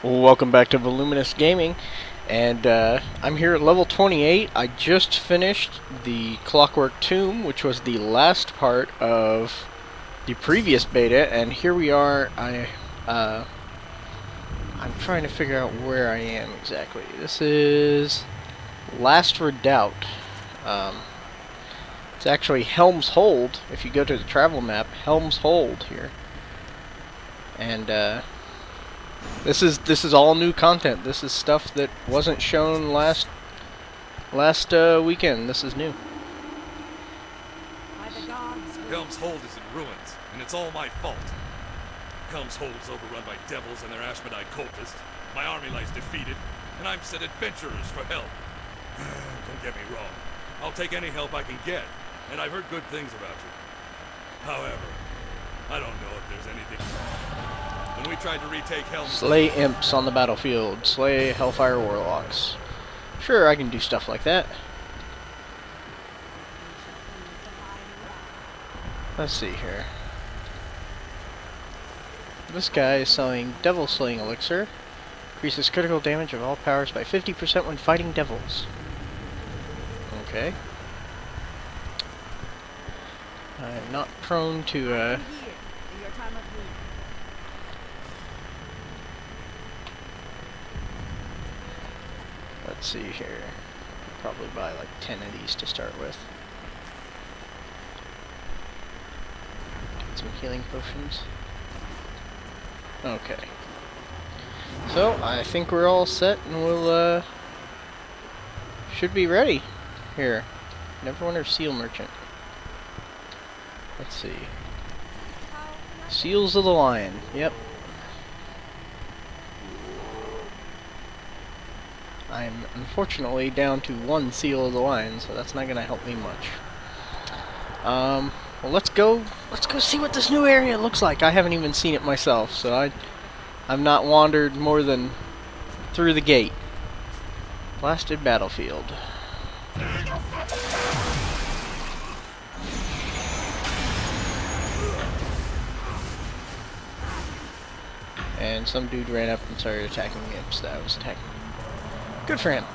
Welcome back to Voluminous Gaming, and I'm here at level 28. I just finished the Clockwork Tomb, which was the last part of the previous beta, and here we are. I'm trying to figure out where I am exactly. This is Last Redoubt. It's actually Helm's Hold. If you go to the travel map, Helm's Hold here, and This is all new content. This is stuff that wasn't shown last weekend. This is new. Helm's Hold is in ruins, and it's all my fault. Helm's Hold is overrun by devils and their Ashmedite cultists. My army lies defeated, and I'm sent adventurers for help. Don't get me wrong. I'll take any help I can get, and I've heard good things about you. However, I don't know if there's anything... When we tried to retake Helm's... Slay imps on the battlefield. Slay Hellfire Warlocks. Sure, I can do stuff like that. Let's see here. This guy is selling Devil Slaying Elixir. Increases critical damage of all powers by 50% when fighting devils. Okay. I'm not prone to, let's see here. Probably buy like 10 of these to start with. Get some healing potions. Okay. So, I think we're all set and we'll, should be ready here. Neverwinter Seal Merchant. Let's see. Seals of the Lion. Yep. I'm unfortunately down to one Seal of the Lion, so that's not gonna help me much. Well, let's go see what this new area looks like. I haven't even seen it myself, so I've not wandered more than through the gate. Blasted battlefield. And some dude ran up and started attacking the imps that I was attacking. Good for him.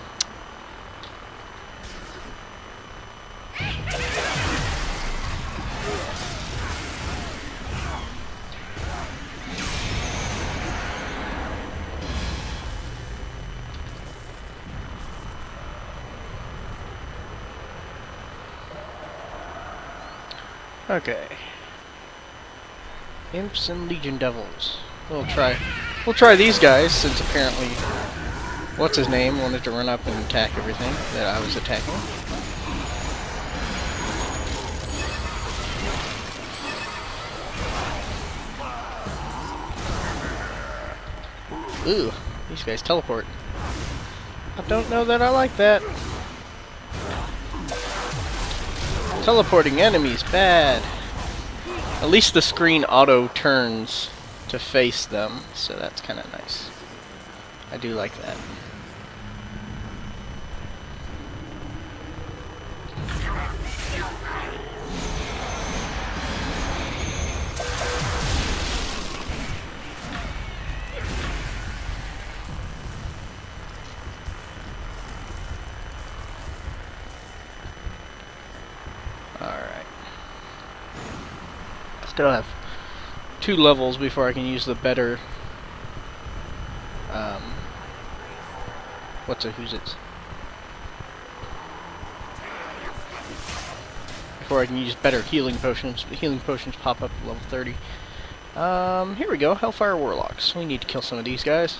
Okay. Imps and Legion Devils. We'll try these guys, since apparently what's his name wanted to run up and attack everything that I was attacking. Ooh, these guys teleport. I don't know that I like that. Teleporting enemies, bad. At least the screen auto turns to face them, so that's kind of nice. I do like that. Alright. Still have 2 levels before I can use the better before I can use better healing potions. The healing potions pop up at level 30. Here we go, Hellfire Warlocks. We need to kill some of these guys.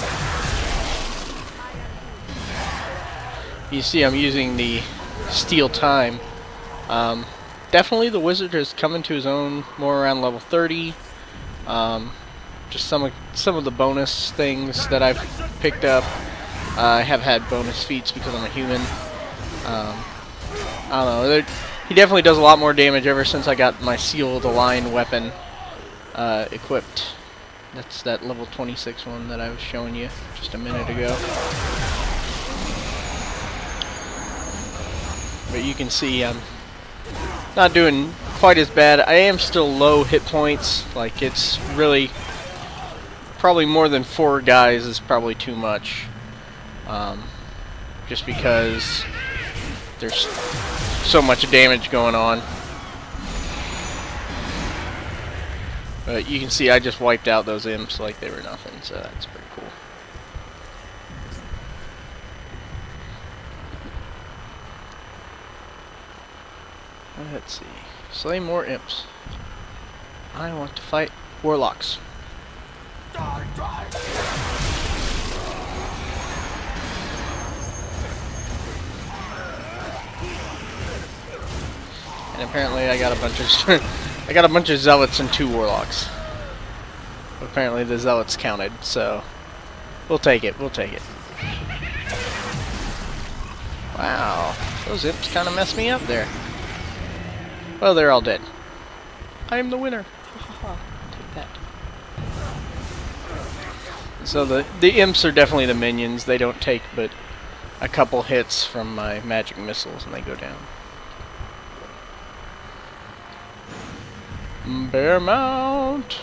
You see I'm using the Steel Time. Definitely the wizard has come into his own more around level 30. Just some of the bonus things that I've picked up. I have had bonus feats because I'm a human. I don't know. He definitely does a lot more damage ever since I got my Seal of the Lion weapon equipped. That's that level 26 one that I was showing you just a minute ago. But you can see I'm not doing quite as bad. I am still low hit points. Like, it's really probably more than 4 guys is probably too much. Just because there's so much damage going on. But you can see I just wiped out those imps like they were nothing, so that's pretty cool. Let's see. Slay more imps. I want to fight warlocks. And apparently I got a bunch of I got a bunch of zealots and 2 warlocks. Apparently the zealots counted, so we'll take it. We'll take it. Wow, those imps kind of messed me up there. Well, they're all dead. I am the winner. Take that. So the imps are definitely the minions. They don't take but a couple hits from my magic missiles and they go down. Bear mount.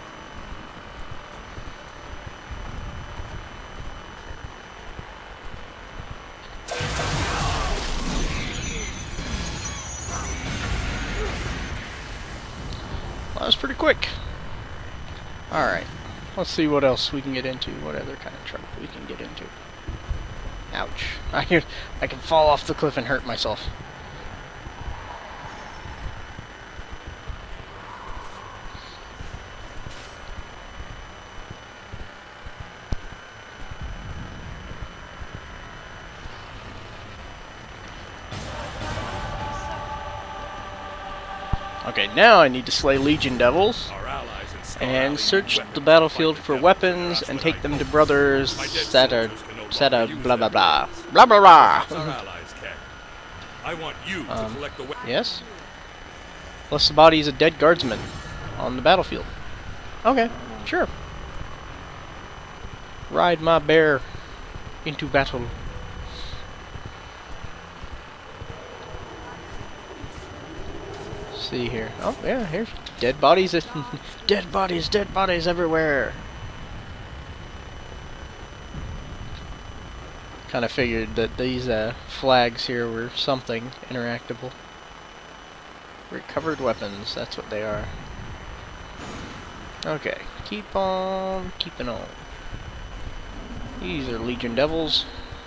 Well, that was pretty quick. Alright, let's see what else we can get into. What other kind of trouble we can get into. Ouch. I can fall off the cliff and hurt myself. Okay, now I need to slay Legion Devils and search the battlefield for weapons and take them to brothers Seta blah blah blah. Blah blah blah. I want you to collect the weapons. Yes? Plus the bodies of dead guardsmen on the battlefield. Okay, sure. Ride my bear into battle. See here. Oh yeah, here's dead bodies. Dead bodies everywhere. Kind of figured that these flags here were something interactable. Recovered weapons, that's what they are. Okay, keep on keeping on. These are Legion Devils.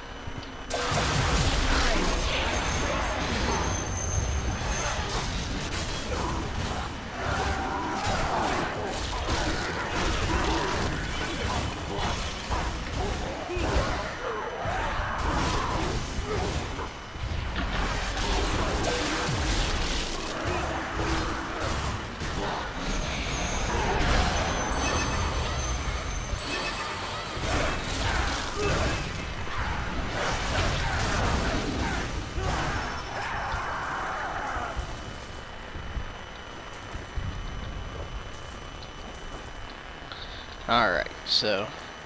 Alright, so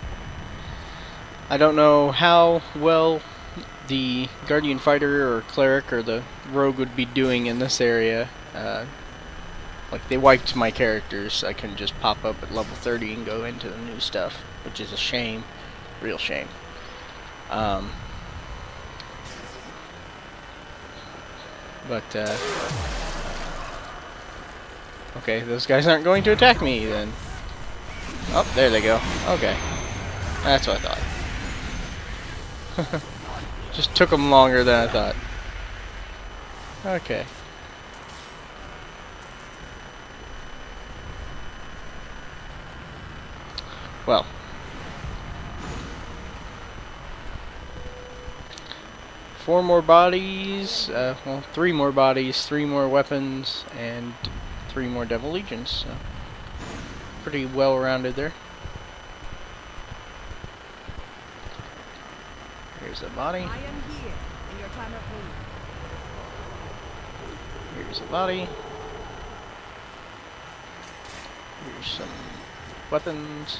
I don't know how well the Guardian Fighter or Cleric or the Rogue would be doing in this area. Like, they wiped my characters, so I couldn't just pop up at level 30 and go into the new stuff, which is a shame. Real shame. Okay, those guys aren't going to attack me then. Oh, there they go. Okay. That's what I thought. Just took them longer than I thought. Okay. Well. Four more bodies, well, 3 more bodies, 3 more weapons, and 3 more Devil Legions, so pretty well rounded there. Here's a body. I am here in your time of need. Here's a body. Here's some weapons.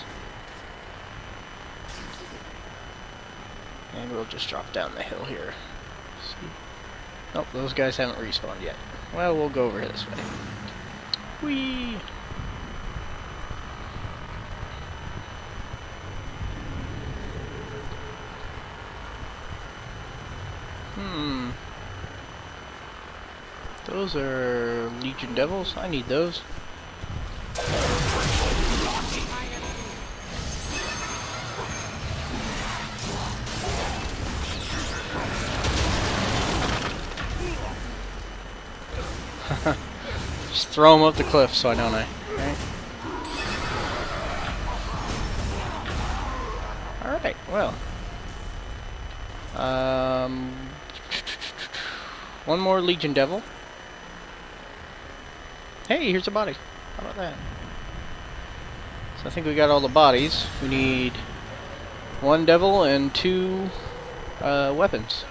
And we'll just drop down the hill here. See. Oh, those guys haven't respawned yet. Well, we'll go over this way. Whee! Hmm. Those are Legion Devils. I need those. Just throw them up the cliff, so I don't I? Alright, well. One more Legion Devil. Hey, here's a body. How about that? So I think we got all the bodies. We need one devil and two weapons.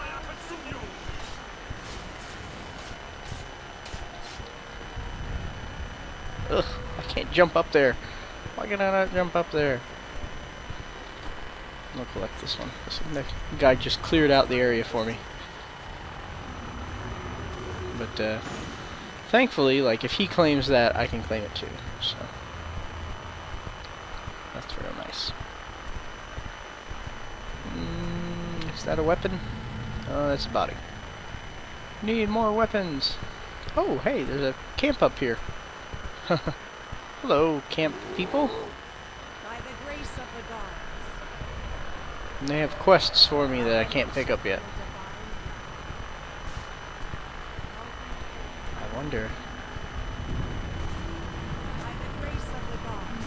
Ugh, I can't jump up there. Why can I not jump up there? I'll collect this one. The guy just cleared out the area for me. But thankfully, like, if he claims that, I can claim it too. So that's real nice. Is that a weapon? Oh, that's a body. Need more weapons. Oh, hey, there's a camp up here. Hello, camp people. By the grace of the gods. And they have quests for me that I can't pick up yet. I wonder. By the grace of the gods.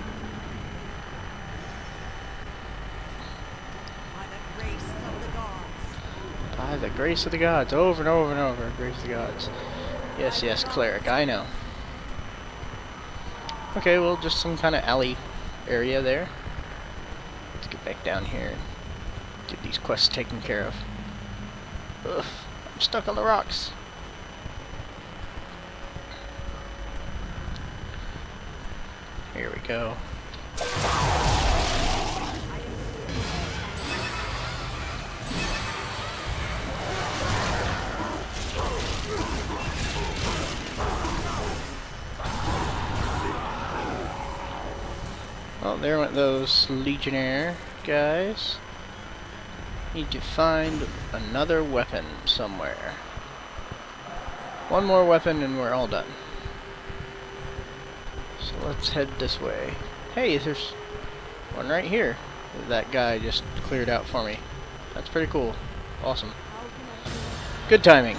By the grace of the gods. By the grace of the gods, over and over and over. Grace of the gods. Yes, yes, cleric, I know. Okay, well, just some kind of alley area there. Let's get back down here and get these quests taken care of. Ugh, I'm stuck on the rocks. Here we go. Well, there went those Legionnaire guys. Need to find another weapon somewhere. One more weapon and we're all done. So let's head this way. Hey, there's one right here that guy just cleared out for me. That's pretty cool. Awesome. Good timing.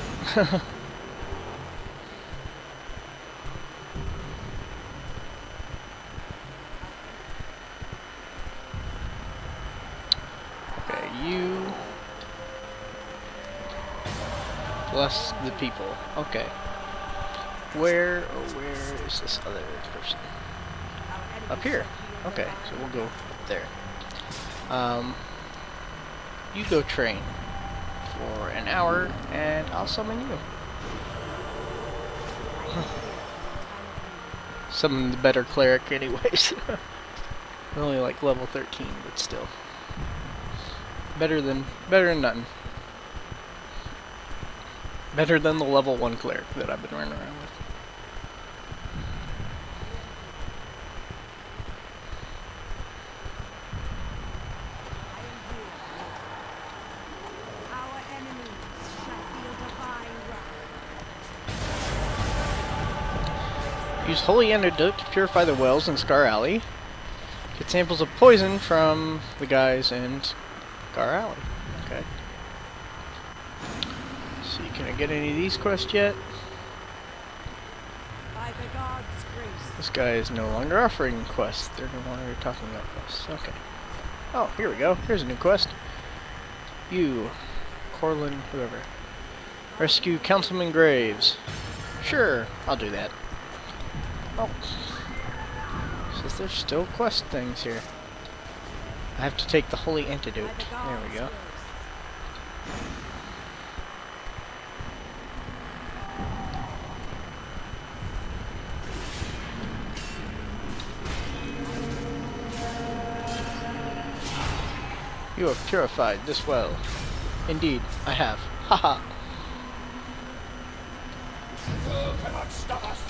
You bless the people. Okay. Where is this other person? Up here. Okay, so we'll go up there. You go train for an hour, and I'll summon you. Summon the better cleric, anyways. We're only like level 13, but still. Better than nothing. Better than the level 1 cleric that I've been running around with. Our enemies shall feel divine wrath. Use Holy Antidote to purify the wells in Scar Alley. Get samples of poison from the guys in Scar Alley. Okay. See, can I get any of these quests yet? By the gods' grace. This guy is no longer offering quests. They're no longer talking about quests. Okay. Oh, here we go. Here's a new quest. You, Corlin, whoever. Rescue Councilman Graves. Sure, I'll do that. Oh. Says there's still quest things here. I have to take the Holy Antidote. There we go. You have purified this well. Indeed, I have. Haha. You cannot stop us!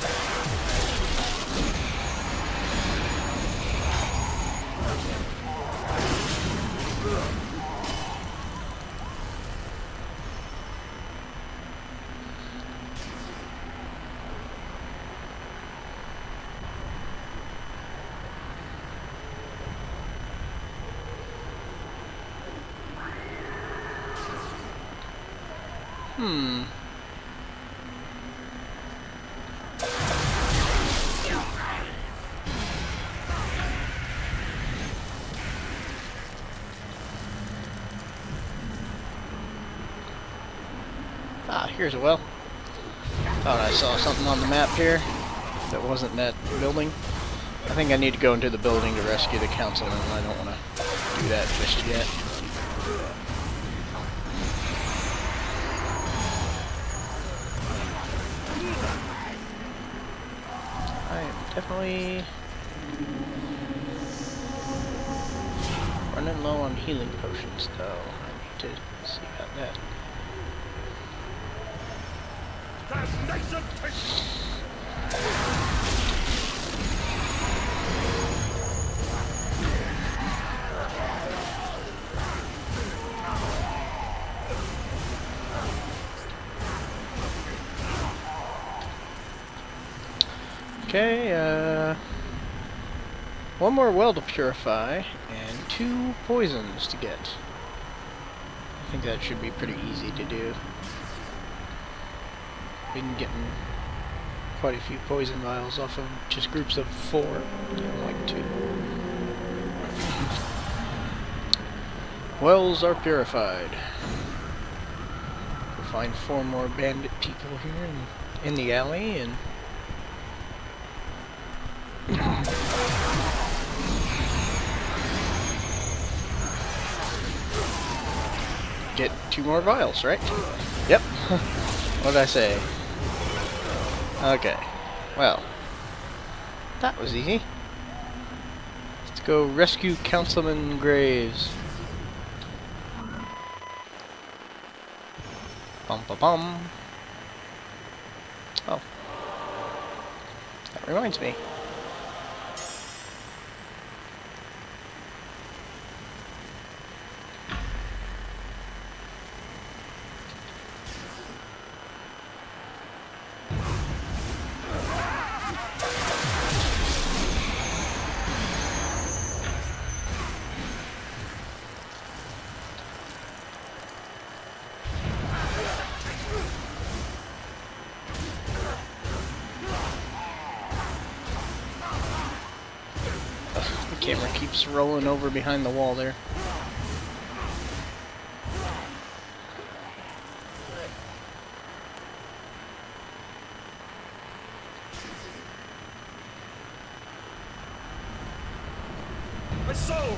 Hmm. Ah, here's a well. Thought I saw something on the map here that wasn't that building. I think I need to go into the building to rescue the councilman, and I don't want to do that just yet. I am definitely running low on healing potions, though. I need to see about that. Okay, one more well to purify, and 2 poisons to get. I think that should be pretty easy to do. Been getting quite a few poison vials off of just groups of 4, like 2. Wells are purified. We'll find 4 more bandit people here in the alley, and get 2 more vials, right? Yep. What did I say? Okay. Well, that was easy. Let's go rescue Councilman Graves. Bum ba bum. Oh. That reminds me. Camera keeps rolling over behind the wall there. My soul!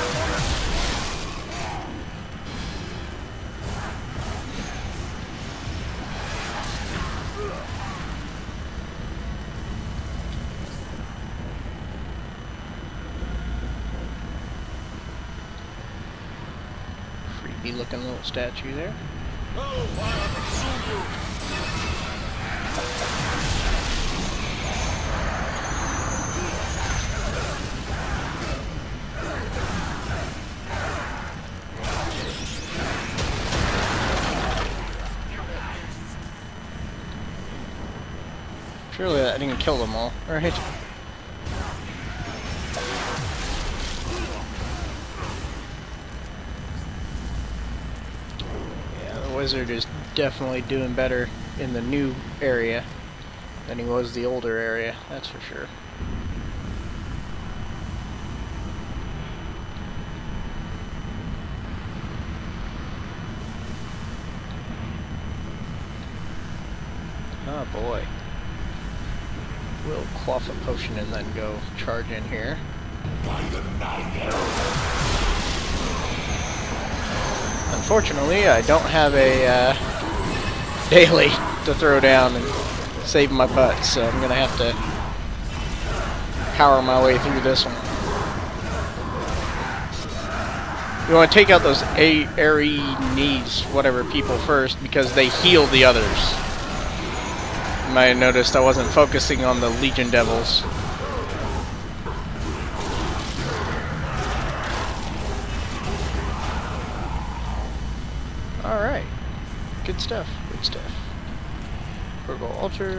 Creepy looking little statue there. Oh, I'll consume you! Surely that didn't kill them all, right? Yeah, the wizard is definitely doing better in the new area than he was the older area, that's for sure. Oh boy. We'll quaff a potion and then go charge in here. Unfortunately, I don't have a daily to throw down and save my butt, so I'm gonna have to power my way through this one. You want to take out those airy knees, whatever, people first, because they heal the others. You might have noticed I wasn't focusing on the Legion Devils. Alright. Good stuff, good stuff. Purple altar.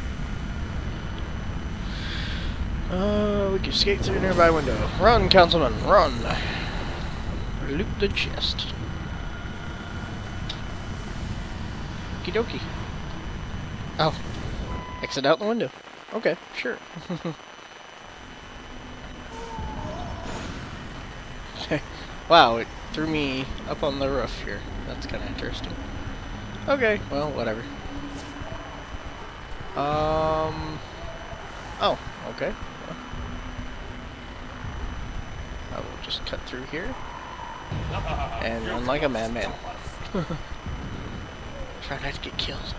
We can escape through a nearby window. Run, Councilman, run! Loot the chest. Okie dokie. Oh. Exit out the window. Okay, sure. Wow, it threw me up on the roof here. That's kind of interesting. Okay, well, whatever. Oh, okay. Well, I will just cut through here and run like a madman. Try not to get killed.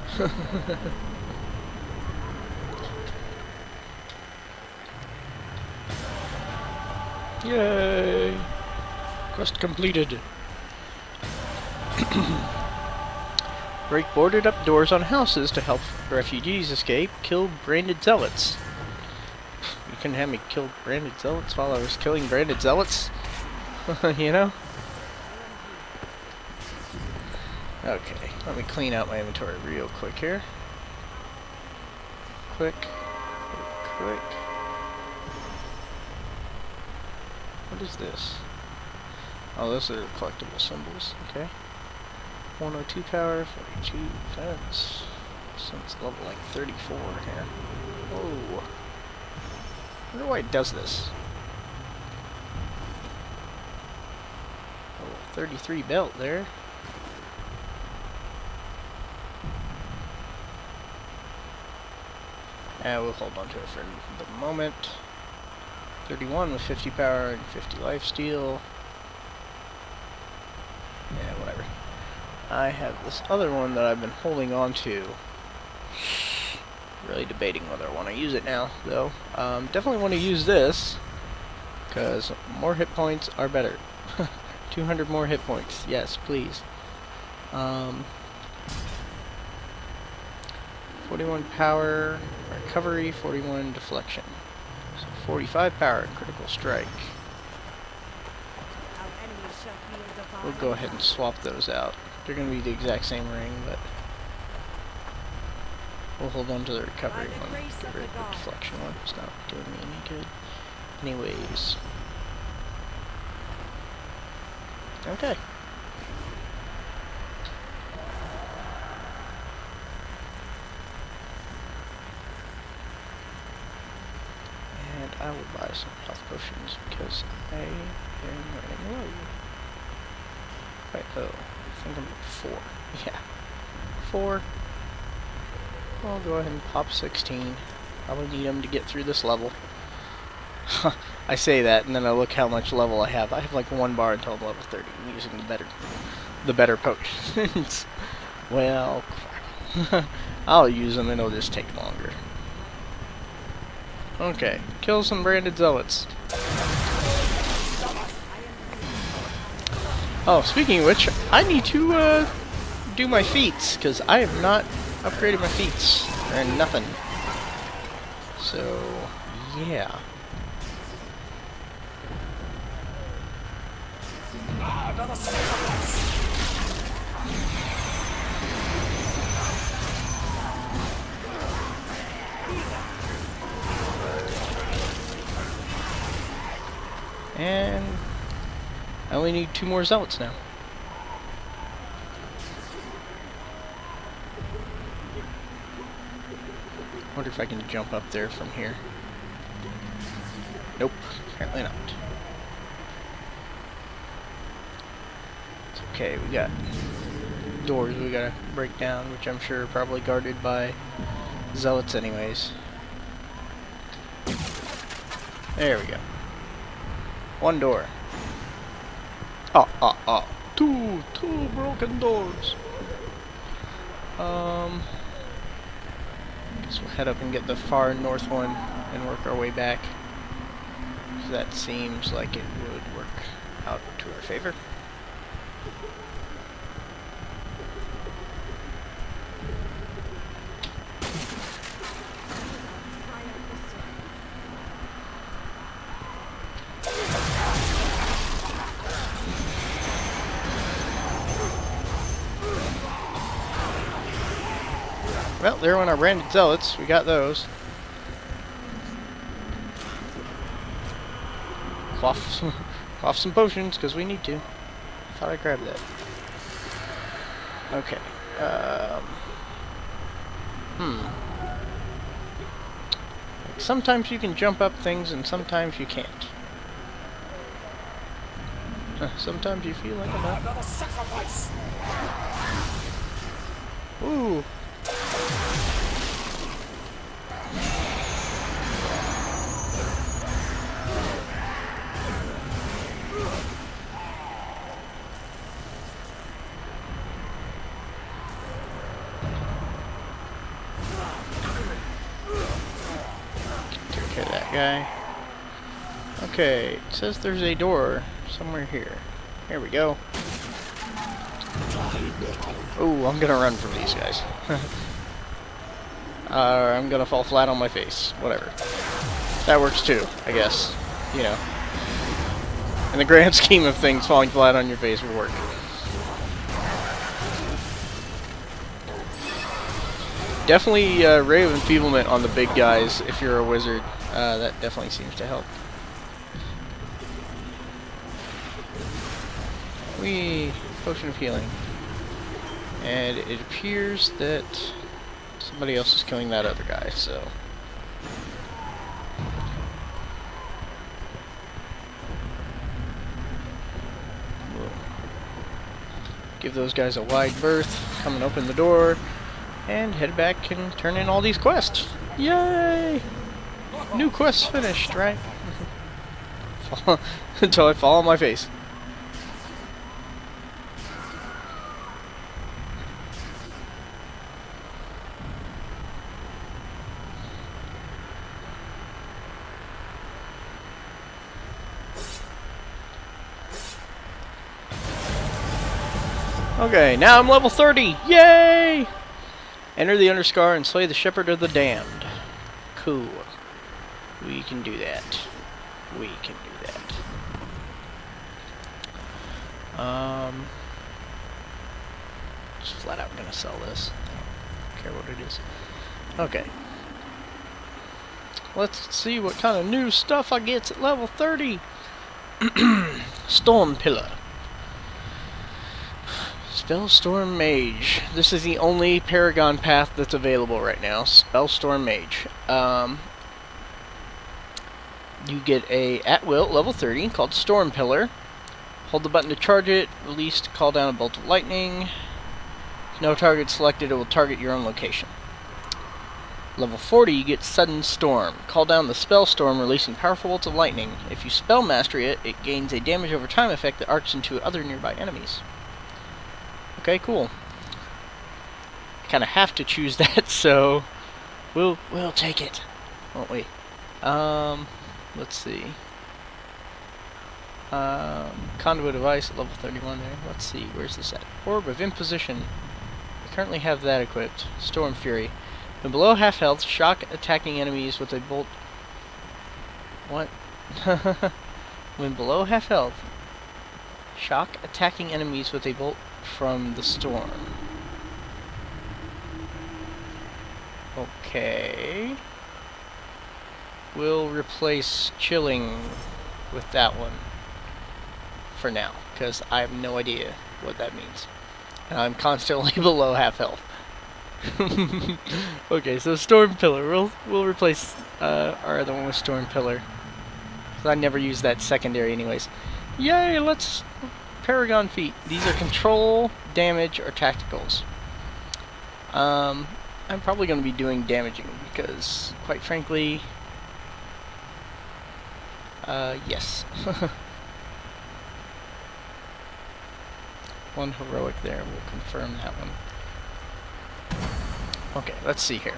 Yay! Quest completed. Break boarded up doors on houses to help refugees escape. Kill branded zealots. You couldn't have me kill branded zealots while I was killing branded zealots? You know? Okay, let me clean out my inventory real quick here. Quick. What is this? Oh, those are collectible symbols. Okay. 102 power, 42 defense. Since level like 34 here. Oh. I wonder why it does this. Oh, 33 belt there. And we'll hold on to it for the moment. 31 with 50 power and 50 lifesteal. Yeah, whatever. I have this other one that I've been holding on to. Really debating whether I want to use it now, though. Definitely want to use this, because more hit points are better. 200 more hit points. Yes, please. 41 power, recovery, 41 deflection. So 45 power, critical strike. Our enemies shall feel divine. We'll go ahead and swap those out. They're going to be the exact same ring, but we'll hold on to the recovery one. Get rid of the deflection one. It's not doing me any good. Anyways. Okay. And I will buy some health potions because I am running low. Right, oh, I think I'm at 4. Yeah. 4. I'll go ahead and pop 16. Probably need them to get through this level. I say that, and then I look how much level I have. I have like 1 bar until I'm level 30. I'm using the better potions. Well, crap. I'll use them and it'll just take longer. Okay, kill some branded zealots. Oh, speaking of which, I need to do my feats, because I have not upgraded my feats, or nothing. So, yeah. And I only need 2 more zealots now. Wonder if I can jump up there from here. Nope, apparently not. It's okay, we got doors we gotta break down, which I'm sure are probably guarded by zealots anyways. There we go. 1 door. Two broken doors. Guess we'll head up and get the far north one and work our way back. That seems like it would work out to our favor. Well, there went our branded zealots. We got those. Quaff some potions, because we need to. Thought I grabbed that. Okay. Sometimes you can jump up things and sometimes you can't. Sometimes you feel like Another sacrifice. Ooh. Take care of that guy. Okay, it says there's a door somewhere here. Here we go. Ooh, I'm gonna run from these guys. I'm gonna fall flat on my face. Whatever. That works too, I guess. You know. In the grand scheme of things, falling flat on your face will work. Definitely Ray of Enfeeblement on the big guys if you're a wizard. That definitely seems to help. Whee! Potion of healing. And it appears that somebody else is killing that other guy, so... we'll give those guys a wide berth, come and open the door, and head back and turn in all these quests. Yay! New quest finished, right? Until I fall on my face. Okay, now I'm level 30! Yay! Enter the Underscar and slay the Shepherd of the Damned. Cool. We can do that. We can do that. Just flat out gonna sell this. Don't care what it is. Okay. Let's see what kind of new stuff I get at level 30. Storm Pillar. Spellstorm Mage. This is the only Paragon path that's available right now. Spellstorm Mage. You get a at-will level 30 called Storm Pillar. Hold the button to charge it. Release to call down a bolt of lightning. If no target selected, it will target your own location. Level 40, you get Sudden Storm. Call down the Spell Storm, releasing powerful bolts of lightning. If you spell mastery it, it gains a damage over time effect that arcs into other nearby enemies. Okay, cool. Kind of have to choose that, so we'll take it, won't we? Let's see. Conduit device at level 31 there. Let's see, where's this at? Orb of Imposition. I currently have that equipped. Storm Fury. When below half health, shock attacking enemies with a bolt. What? When below half health, shock attacking enemies with a bolt from the storm. Okay. We'll replace chilling with that one for now, because I have no idea what that means. And I'm constantly below half health. Okay, so Storm Pillar. We'll replace our other one with Storm Pillar. I never use that secondary anyways. Yay, let's Paragon feat. These are control, damage, or tacticals. I'm probably going to be doing damaging because, quite frankly, yes. One heroic there. We'll confirm that one. Okay, let's see here.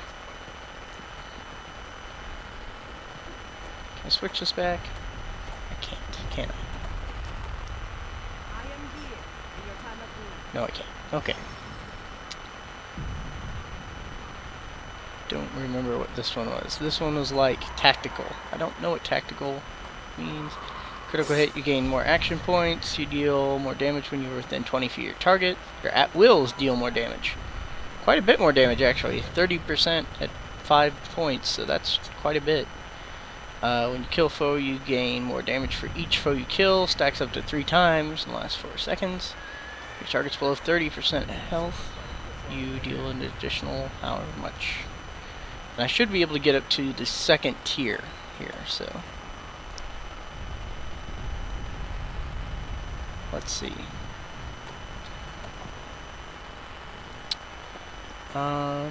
Can I switch this back? I can't, can I? I am here in your time of need. No, I can't. Okay. Don't remember what this one was. This one was like tactical. I don't know what tactical means. Critical hit, you gain more action points. You deal more damage when you're within 20 feet of your target. Your at-wills deal more damage. Quite a bit more damage, actually. 30% at 5 points, so that's quite a bit. When you kill a foe, you gain more damage for each foe you kill. Stacks up to 3 times and lasts 4 seconds. Your target's below 30% health. You deal an additional however much. And I should be able to get up to the second tier here, so. Let's see. Wow,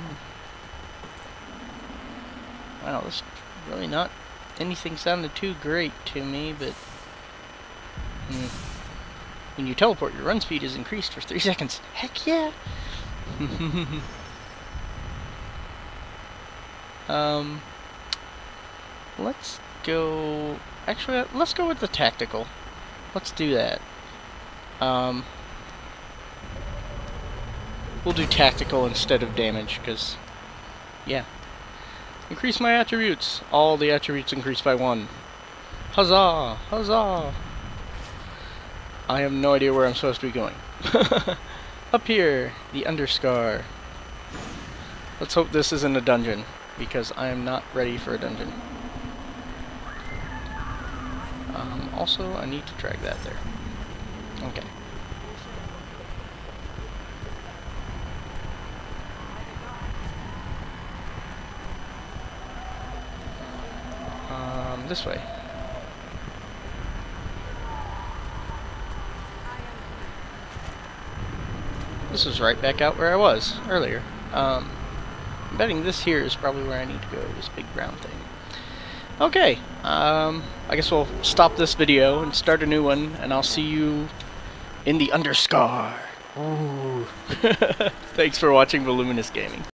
this really not anything sounded too great to me, but when you teleport, your run speed is increased for 3 seconds. Heck yeah! Let's go. Actually, let's go with the tactical. Let's do that. We'll do tactical instead of damage, because, yeah. Increase my attributes. All the attributes increase by 1. Huzzah! Huzzah! I have no idea where I'm supposed to be going. Up here, the Underscar. Let's hope this isn't a dungeon, because I am not ready for a dungeon. Also, I need to drag that there. Okay. This way. This is right back out where I was earlier. I'm betting this here is probably where I need to go, this big brown thing. Okay, I guess we'll stop this video and start a new one, and I'll see you in the Underscar. Ooh. Thanks for watching Voluminous Gaming.